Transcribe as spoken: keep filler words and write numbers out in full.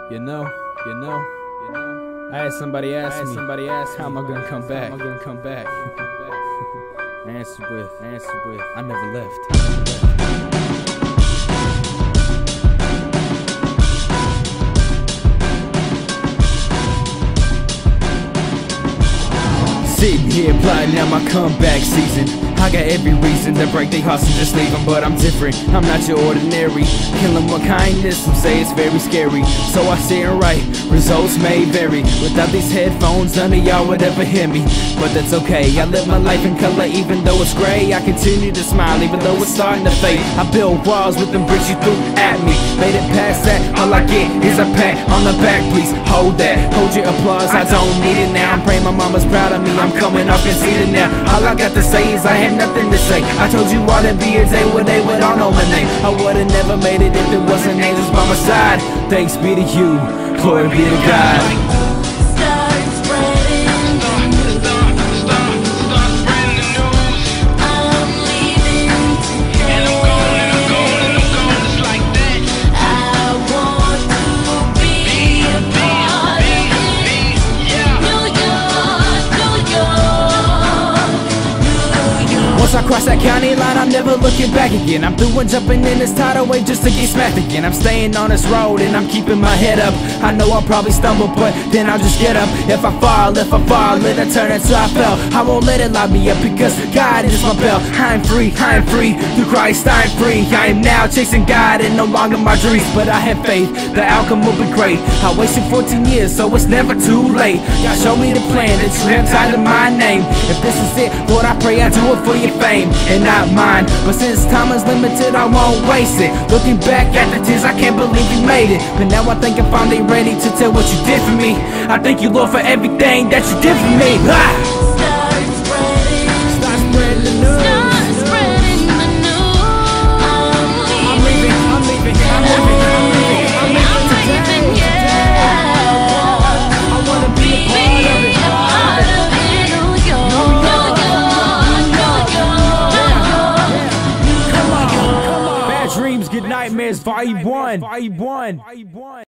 You know, you know, you know. I had somebody ask me, somebody ask how am I gonna come back? How am I gonna come back? Answer with, answer with, I never left. Sitting here plotting out my comeback season. I got every reason to break their hearts and just leave them, but I'm different, I'm not your ordinary. Kill them with kindness, some say it's very scary. So I sit and write, results may vary. Without these headphones, none of y'all would ever hear me. But that's okay, I live my life in color even though it's gray. I continue to smile even though it's starting to fade. I build walls with them bricks you threw at me. Made it past that, all I get is a pat on the back. Please hold that, hold your applause, I don't need it now. I'm praying my mama's proud of me, I'm coming off conceited now. All I got to say is I had nothing to say. I told you all there'd be a day where they would all know my name. I would've never made it if there wasn't angels by my side. Thanks be to you, glory be to God. Once I cross that county line, I'm never looking back again. I'm through and jumping in this tidal wave just to get smacked again. I'm staying on this road and I'm keeping my head up. I know I'll probably stumble, but then I'll just get up. If I fall, if I fall, let it turn until I fell. I won't let it lock me up because God is my bell. I'm free, I'm free, through Christ I'm free. I am now chasing God and no longer my dreams. But I have faith, the outcome will be great. I wasted fourteen years, so it's never too late. God showed me the plan, it's tied to my name. If this is it, Lord, I pray I do it for your fame and not mine. But since time is limited, I won't waste it. Looking back at the tears, I can't believe you made it. But now I think I'm finally ready to tell what you did for me. I thank you, Lord, for everything that you did for me. Ah! Good Nightmares, Volume one. Volume one.